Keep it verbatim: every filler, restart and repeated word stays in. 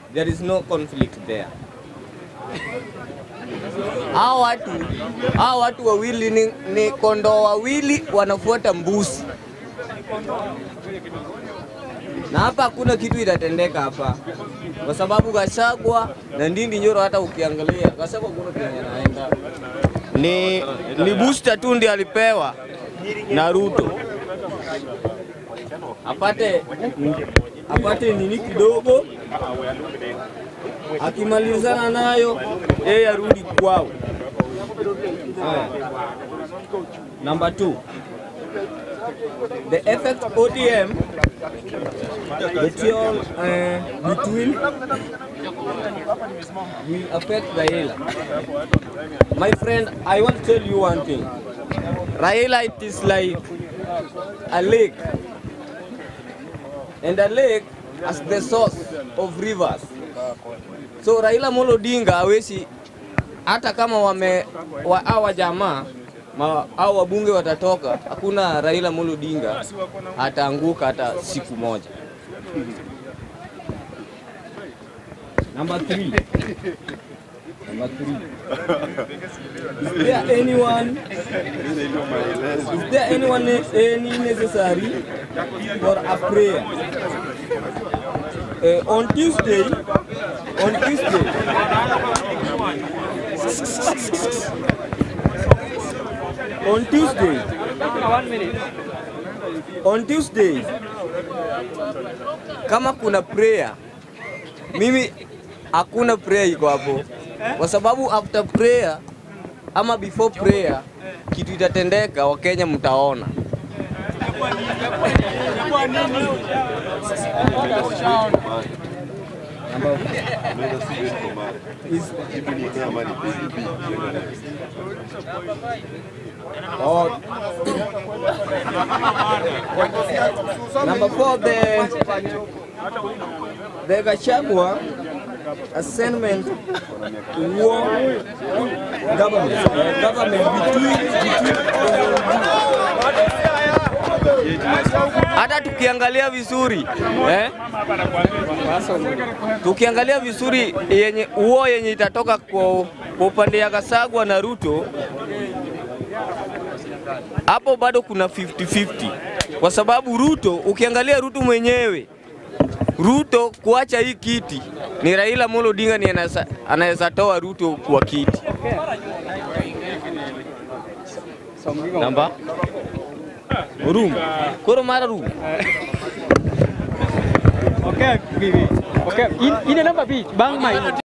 there is no conflict there. Hao watu, hao watu wawili ni, ni kondoo wawili wanafuata mbuzi. Na hapa hakuna kitu itatendeka hapa. Kwa sababu Gachagua na Ndindi Nyoro hata ukiangalia, Gachagua kuna kwenye anaenda. Ni ni booster tu ndiye alipewa na Ruto. Apate apate nini kidogo. Akimalizana nayo yeye arudi kwao. Number two, the effect O D M between, uh, between will affect Raila. My friend, I want to tell you one thing. Raila, it is like a lake, and a lake as the source of rivers. So Raila Molo Odinga hawezi, hata kama wame wa hawa jamaa au wabunge watatoka, hakuna Raila Molo Odinga ataanguka hata siku moja. Number three. Number three. Is there anyone? Is there anyone any necessary for a prayer? Uh, on Tuesday, on Tuesday, on Tuesday, one minute. On Tuesday, kama kuna prayer, mimi hakuna prayer iko hapo, kwa sababu after prayer ama before prayer kitu itatendeka, Wakenya mtaona. Oh. Number four, the the Gachagua assignment war government uh, government between between hata tukiangalia vizuri eh, tukiangalia vizuri yenye uo yenye itatoka kwa upande ya Gachagua na Ruto, hapo bado kuna fifty fifty, kwa sababu Ruto, ukiangalia Ruto mwenyewe, Ruto kuacha hii kiti ni Raila Molo Odinga ni anaweza toa Ruto kwa kiti. Namba room koro mara room. Okay, bibi. Okay, in in number B, bang mai.